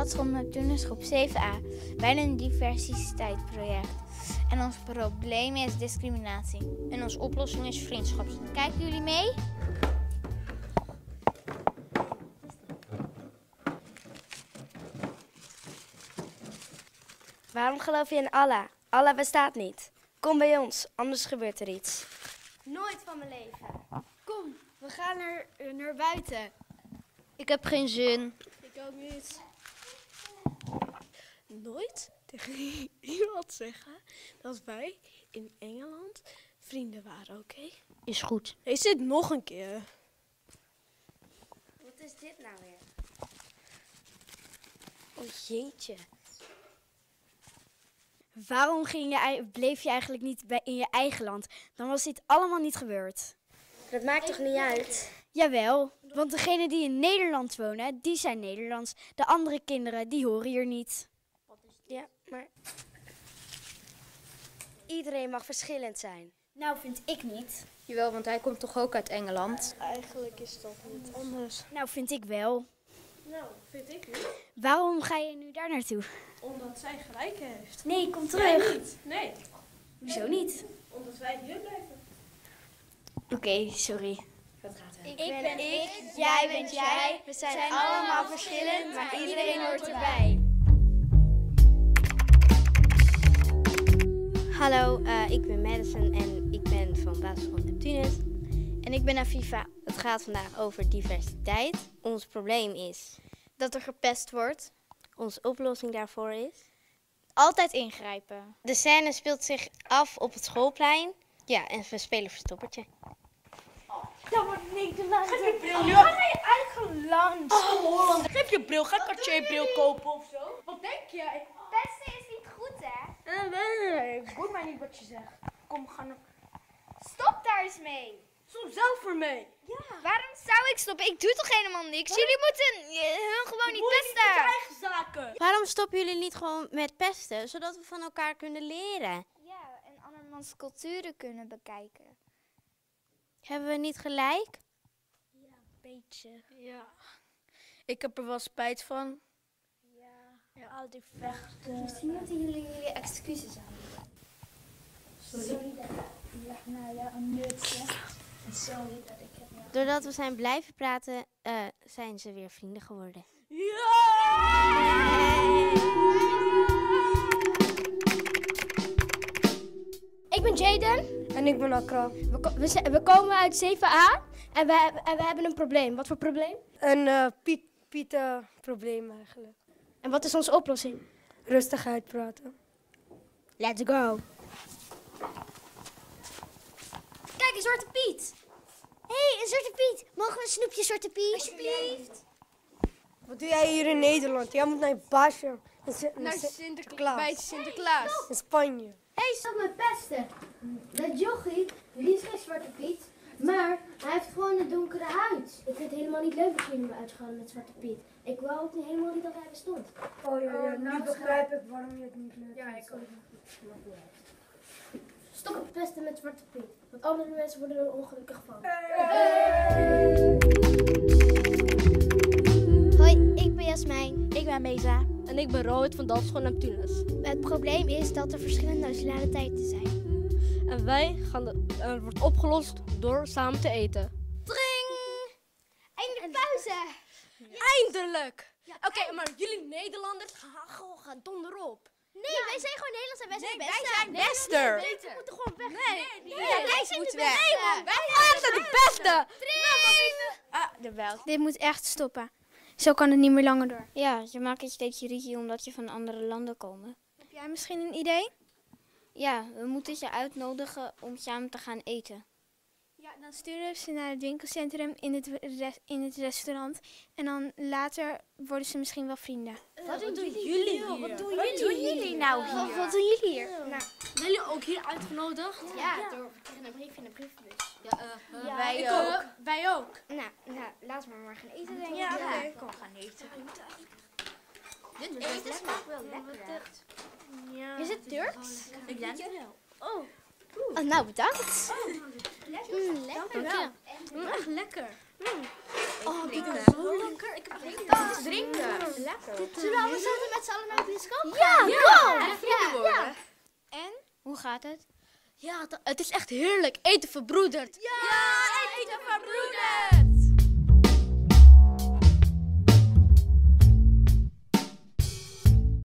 Stadsschool Neptunus groep 7a. Bijna een diversiteitsproject. En ons probleem is discriminatie. En onze oplossing is vriendschap. Kijken jullie mee? Waarom geloof je in Allah? Allah bestaat niet. Kom bij ons, anders gebeurt er iets. Nooit van mijn leven. Kom, we gaan naar buiten. Ik heb geen zin. Ik ook niet. Nooit tegen iemand zeggen dat wij in Engeland vrienden waren, oké? Is goed. Is dit nog een keer? Wat is dit nou weer? Oh jeetje. Waarom bleef je eigenlijk niet in je eigen land? Dan was dit allemaal niet gebeurd. Dat maakt toch niet uit? Jawel, want degenen die in Nederland wonen, die zijn Nederlands. De andere kinderen, die horen hier niet. Ja, maar iedereen mag verschillend zijn. Nou, vind ik niet. Jawel, want hij komt toch ook uit Engeland? Eigenlijk is dat niet anders. Nou, vind ik wel. Nou, vind ik niet. Waarom ga je nu daar naartoe? Omdat zij gelijk heeft. Nee, kom Jij terug. niet. Nee, Hoezo niet? omdat wij hier blijven. Oké, sorry. Ik ben ik, jij bent jij. We zijn allemaal verschillend, maar iedereen hoort erbij. Hallo, ik ben Madison en ik ben van basisschool Neptunus. En ik ben Afifa. Het gaat vandaag over diversiteit. Ons probleem is, Dat er gepest wordt. onze oplossing daarvoor is. Altijd ingrijpen. De scène speelt zich af op het schoolplein. Ja, en we spelen verstoppertje. Dat wordt Nederland. Geef je bril nu. Ga naar je eigen land. Oh, Holland. Geef je bril. Ga Cartier-bril kopen of zo. Wat denk jij? Pesten is niet goed, hè? Nee. Boeit mij niet wat je zegt. Kom, we gaan Stop daar eens mee. Stop zelf voor mee. Waarom zou ik stoppen? Ik doe toch helemaal niks? Jullie moeten hun gewoon niet pesten. Je eigen zaken. Waarom stoppen jullie niet gewoon met pesten, zodat we van elkaar kunnen leren? Ja, en andermans culturen kunnen bekijken. Hebben we niet gelijk? Beetje. Ja. Ik heb er wel spijt van. Ja, al die vechten. Misschien moeten jullie excuses aanbieden. Sorry dat ik nou ja, een nut zeg. En sorry dat ik het nou... Doordat we zijn blijven praten, zijn ze weer vrienden geworden. Ik ben Jaden. En ik ben Akra. We komen uit 7a en we hebben een probleem. Wat voor probleem? Een Piet-probleem eigenlijk. En wat is onze oplossing? Rustig uitpraten. Let's go. Kijk, een Zwarte Piet. Hé, een Zwarte Piet. Mogen we een snoepje Zwarte Piet? Alsjeblieft. Wat doe jij hier in Nederland? Jij moet naar je baasje. Naar Sinterklaas. Bij Sinterklaas. In Spanje. Hé, stop met pesten. Dat jochie, die is geen Zwarte Piet, maar hij heeft gewoon een donkere huid. Ik vind het helemaal niet leuk dat jullie me uitgaan met Zwarte Piet. Ik wou ook helemaal niet dat hij bestond. Oh ja, nu begrijp ik waarom je het niet leuk vindt. Ja, ik ook. Stop met pesten met Zwarte Piet, want andere mensen worden er ongelukkig van. Hoi, ik ben Jasmijn. Ik ben Meza. En ik ben Rohit van Dansschool Neptunus. Het probleem is dat er verschillende nationaliteiten zijn. En het wordt opgelost door samen te eten. Tring! Einde pauze! Eindelijk! Oké, maar jullie Nederlanders gaan donder op. Nee, wij zijn gewoon Nederlands en wij zijn de beste. Wij zijn bester. We moeten gewoon weg. Wij zijn de beste. Wij zijn de beste. De bel. Dit moet echt stoppen. Zo kan het niet meer langer door. Ja, je maakt een steeds ruzie omdat je van andere landen komen. Heb jij misschien een idee? Ja, we moeten je uitnodigen om samen te gaan eten. Ja, dan sturen we ze naar het winkelcentrum in het restaurant. En dan later worden ze misschien wel vrienden. Wat doen jullie hier? Wat doen jullie nou hier? Wat doen jullie hier? Nou, Zijn jullie ook hier uitgenodigd? ja, we kregen een brief in de brievenbus. Wij ook. Wij ook. Nou, laten we maar gaan eten, denk ik. Ja, oké. Kom, we gaan eten. Dit eten smaakt wel lekker. Ja. Is het Turks? Ik denk het wel. Oh, nou, bedankt. Lekker. Echt lekker. Oh, dit is zo lekker. Ik heb drinken. Lekker. Zullen we anders met z'n allen naar de bioscoop Ja. En? Hoe gaat het? Ja, het is echt heerlijk. Eten verbroederd. Ja, eten verbroederd.